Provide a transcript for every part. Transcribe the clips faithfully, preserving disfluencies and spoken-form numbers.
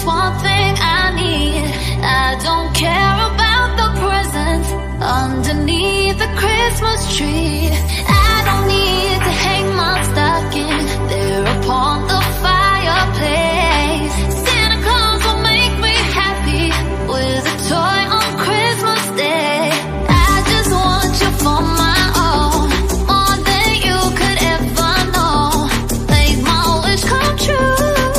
just one thing I need. I don't care about the presents underneath the Christmas tree. I don't need to hang my stocking there upon the fireplace. Santa Claus will make me happy with a toy on Christmas Day. I just want you for my own, more than you could ever know. Make my wish come true.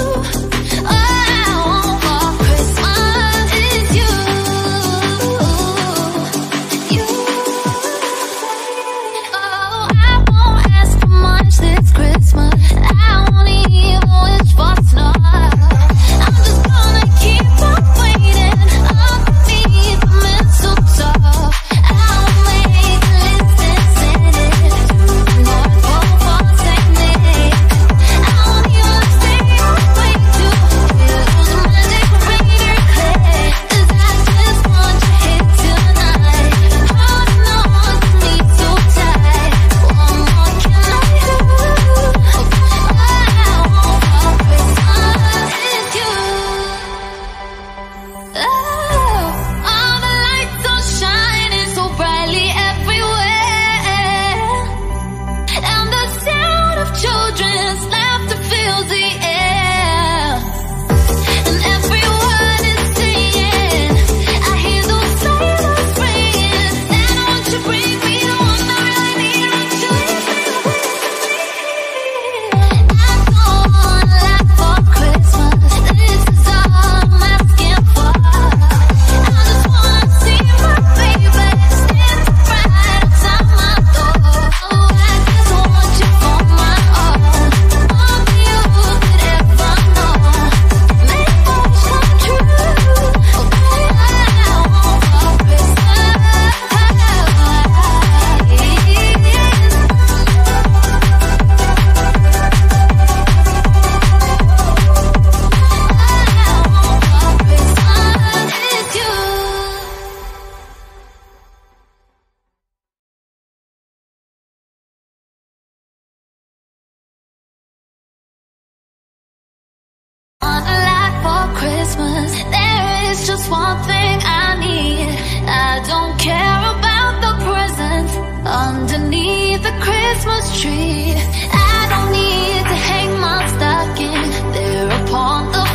Just one thing I need. I don't care about the presents underneath the Christmas tree. I don't need to hang my stocking there upon the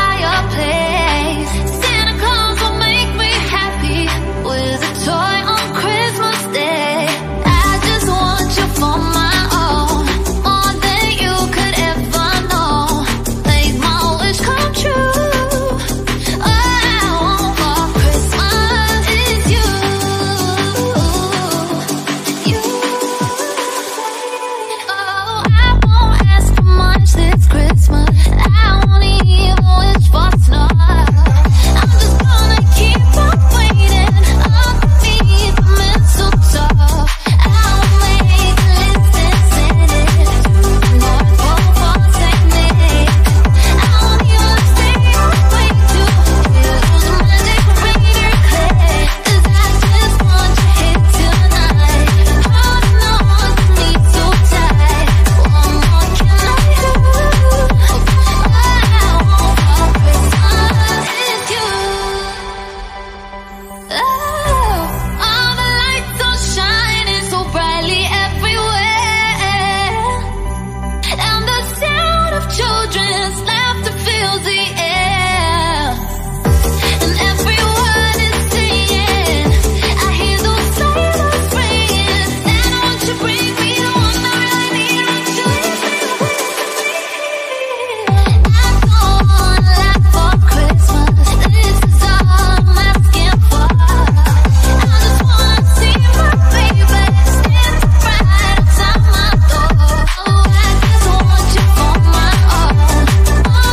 fireplace. Santa Claus will make me happy with a toy on Christmas Day. I just want you for my own, more than you could ever know. Make my wish come true. Oh,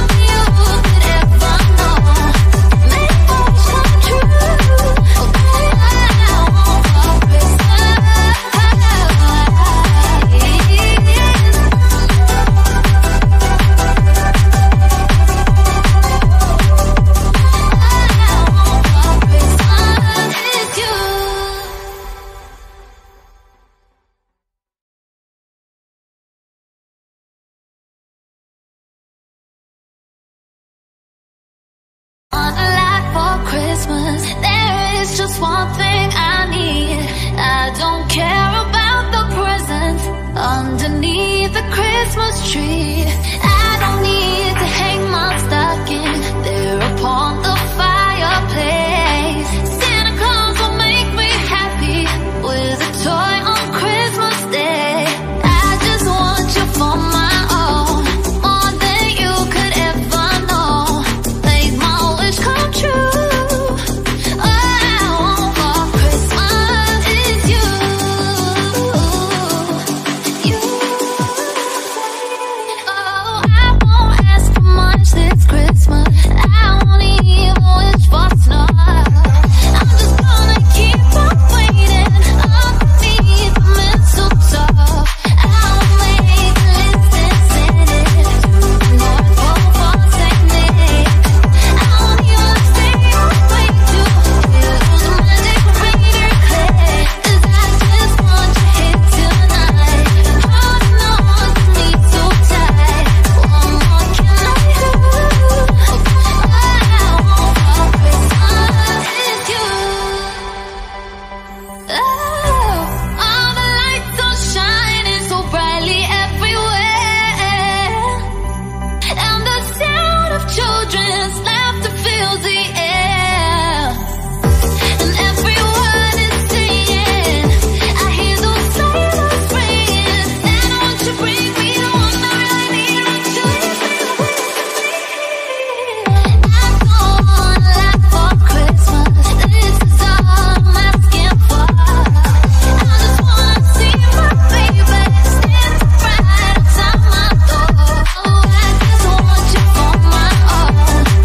one thing I need. I don't care about the presents underneath the Christmas tree. I don't need to hang my stocking there upon the fireplace. Santa Claus will make me happy with a toy on Christmas Day. I just want you for my own, more than you could ever know. Make my wish come true. This Christmas, I won't even wish for snow. I'm just gonna keep on waiting underneath the mistletoe. I'll make a list and send it to the North Pole for Saint Nick. I won't even stay awake to hear those magic reindeer click, 'cause I just want you here tonight, holding on to me so tight. One more can I do? Children's laughter fills the air, and everyone is singing. I hear those sleigh bells ringing. And won't you bring me the one I really need? Won't you leave me with me? I don't want a lot for Christmas. This is all I'm asking for. I just wanna see my baby standing right outside my door. Oh, I just want you for my own.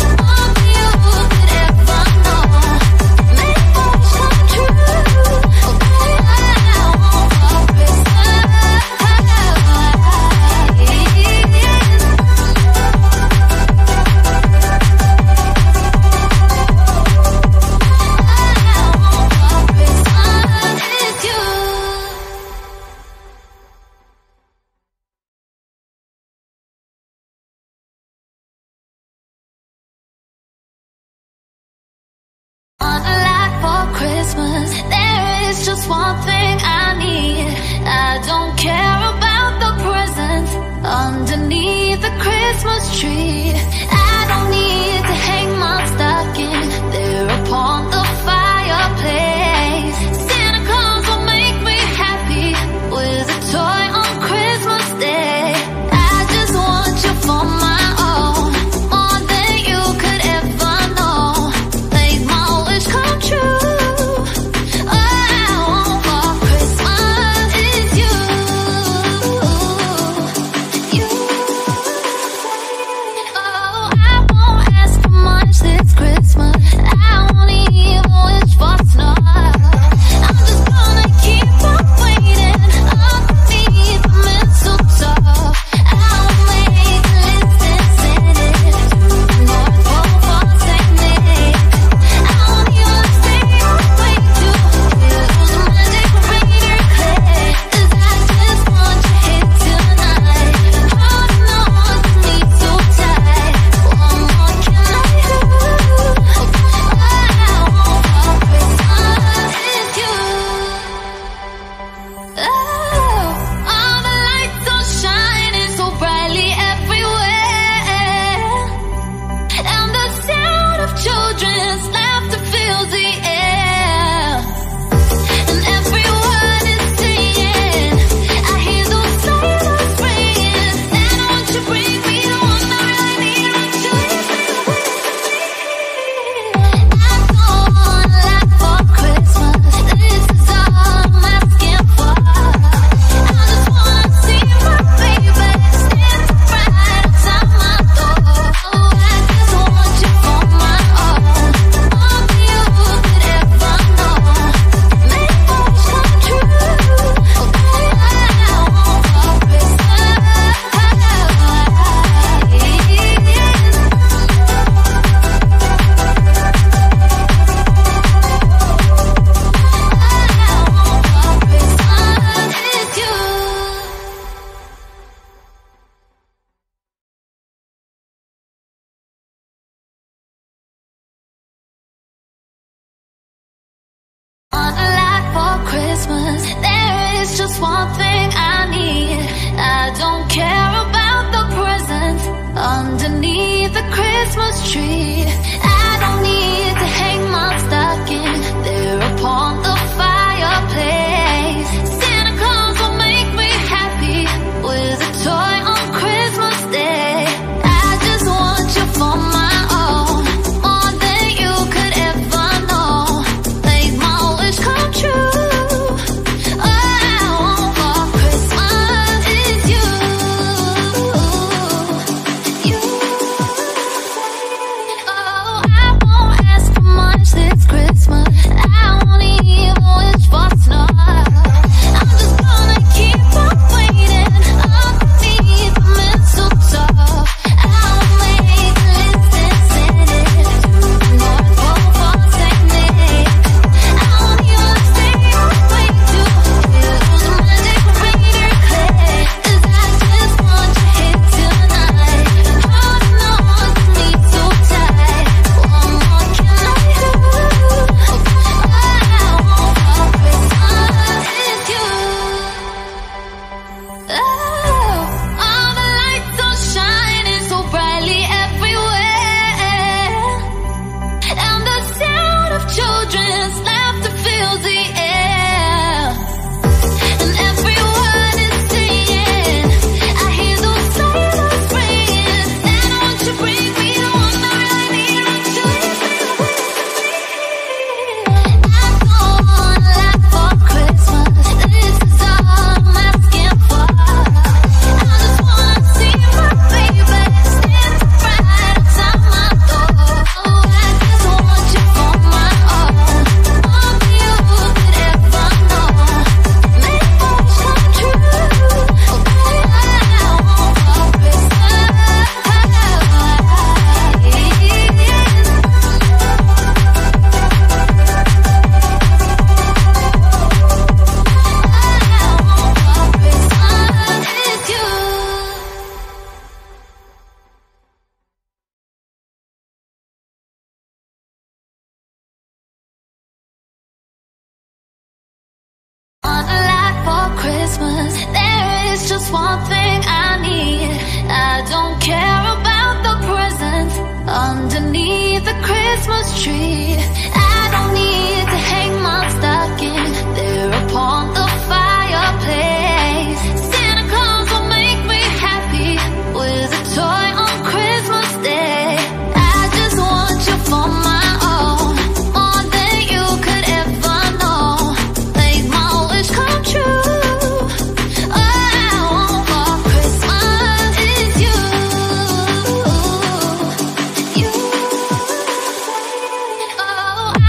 There is just one thing I need. I don't care about the presents underneath the Christmas tree. I don't need to hang my stocking there upon the fireplace. Santa Claus will make me happy with a toy on Christmas Day. I just want you for my own, more than you could ever know. Make my wish come true. Oh, just one thing I need. I don't care about the presents underneath the Christmas tree. I don't need to hang my stocking there upon the fireplace. Santa Claus will make me happy with a toy on Christmas Day. I just want you for my own, more than you could ever know. Make my wish come true. There is just one thing I need. I don't care about the presents underneath the Christmas tree. I don't need to hang my stocking there upon the fireplace. Santa Claus will make me happy with a toy on Christmas Day. I just want you for my own, more than you could ever know. Make my wish come true. Oh,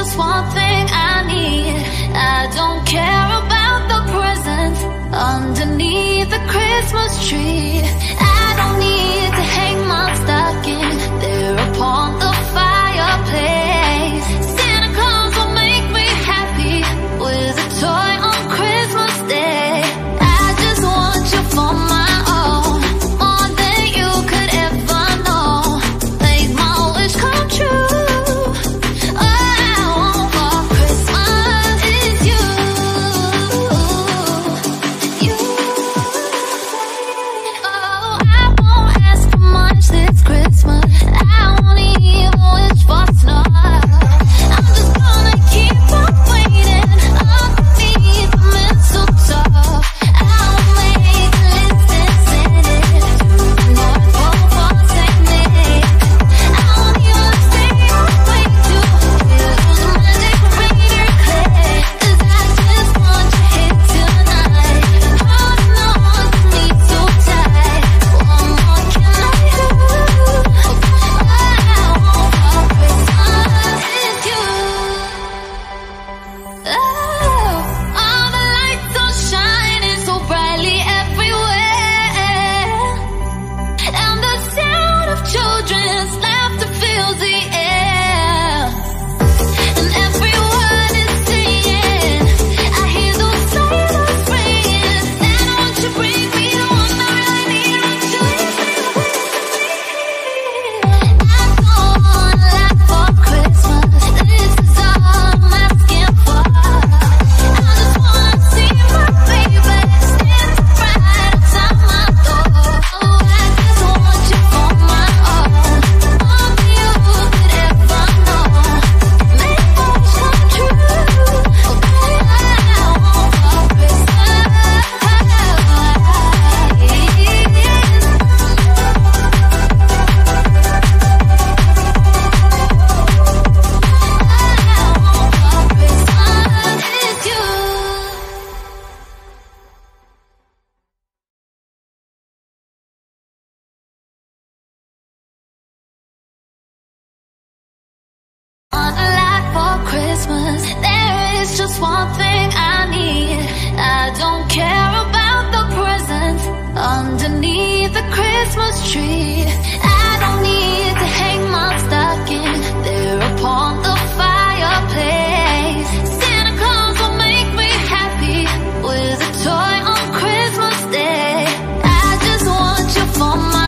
just one thing I need. I don't care about the presents underneath the Christmas tree. I don't need to hang my stocking there upon the fireplace. Santa Claus will make me happy with a toy on Christmas Day. I just want you for my own, more than you could ever know. Make my wish come true. All I want for Christmas is you. You. Oh, I won't ask for much this Christmas. I won't even wish for snow. I'm just gonna keep on waiting underneath the mistletoe. I'll make a list and send it to the North Pole for Saint Nick. I won't even stay awake to hear those magic reindeer click. 'Cause I just want you here tonight, holding on to me so tight. What more can I do? All I want for Christmas is you. Oh, all the lights are shining so brightly everywhere, and the sound of children's laughter fills the air, and everyone is singing. I hear those sleigh bells ringing, and won't you bring me the one I really need? Won't you leave me with me? I don't want a lot for Christmas. This is all I'm asking for. I just wanna see my baby stand right outside my door. Oh, I just want you for my own, more than you could ever know. Make my wish come true. All I want for Christmas is you. Want a lot for Christmas. There is just one thing I need. I don't care about the presents underneath the Christmas tree. I don't need to hang my stocking there upon the fireplace. Santa Claus will make me happy with a toy on Christmas Day. I just want you for my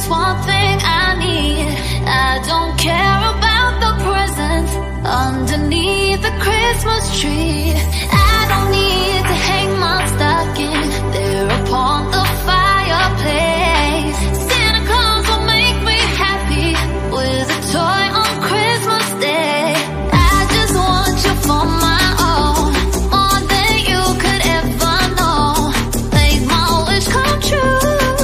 just one thing I need. I don't care about the presents underneath the Christmas tree. I don't need to hang my stocking there upon the fireplace. Santa Claus will make me happy with a toy on Christmas Day. I just want you for my own, more than you could ever know. Make my wish come true.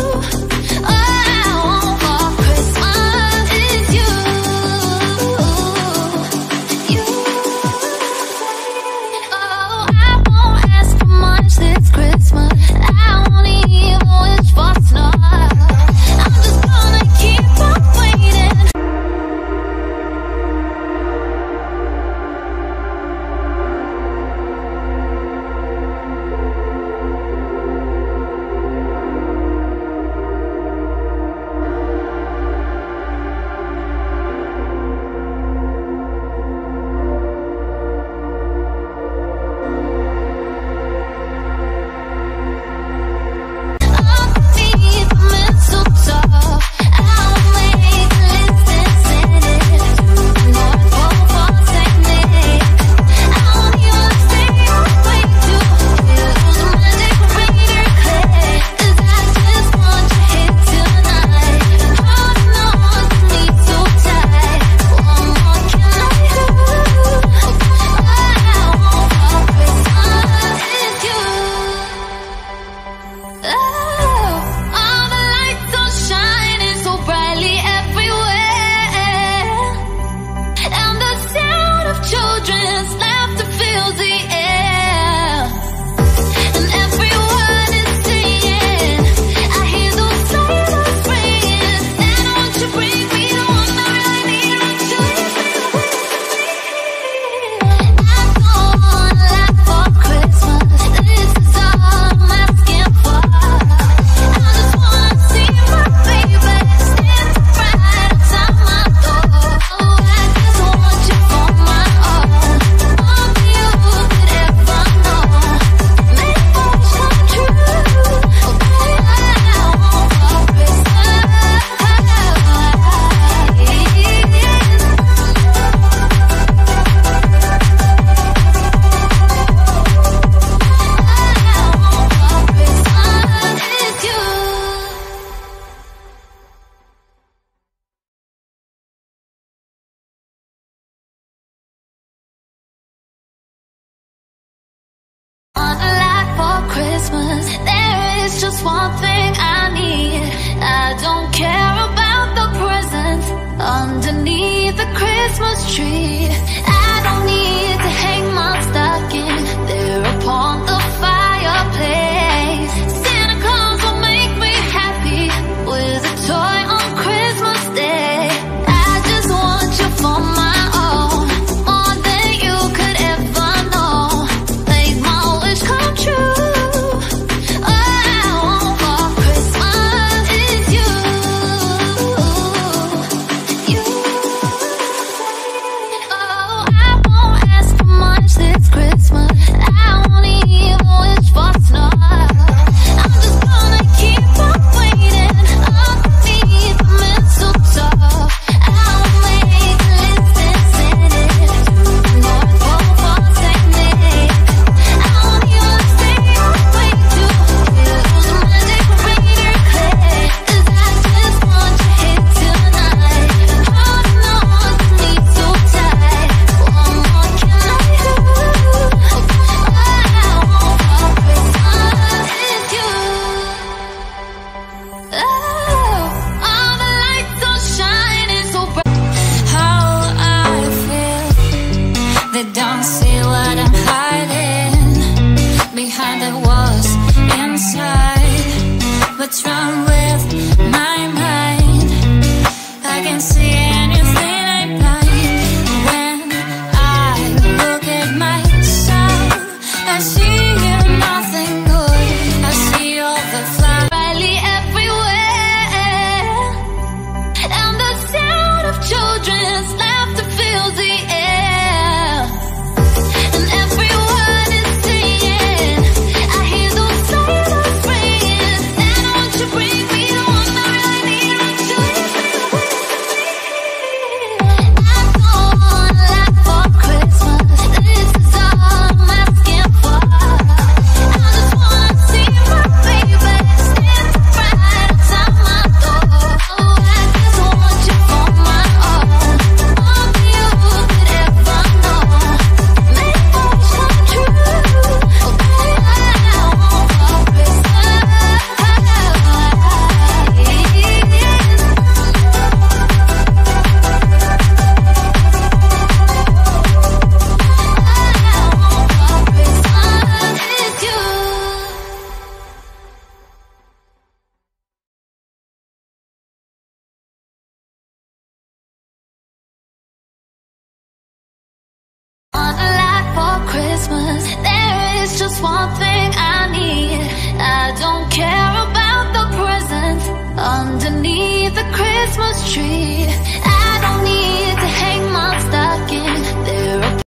One thing I need. I don't care about the presents underneath the Christmas tree. I don't need to hang my stocking there upon the fireplace. Santa Claus will make me happy with a toy on Christmas Day. I just want you for my own, more than you could ever know. Make my wish come true. Bring me the one that I need. one thing I need. I don't care about the presents underneath the Christmas tree. I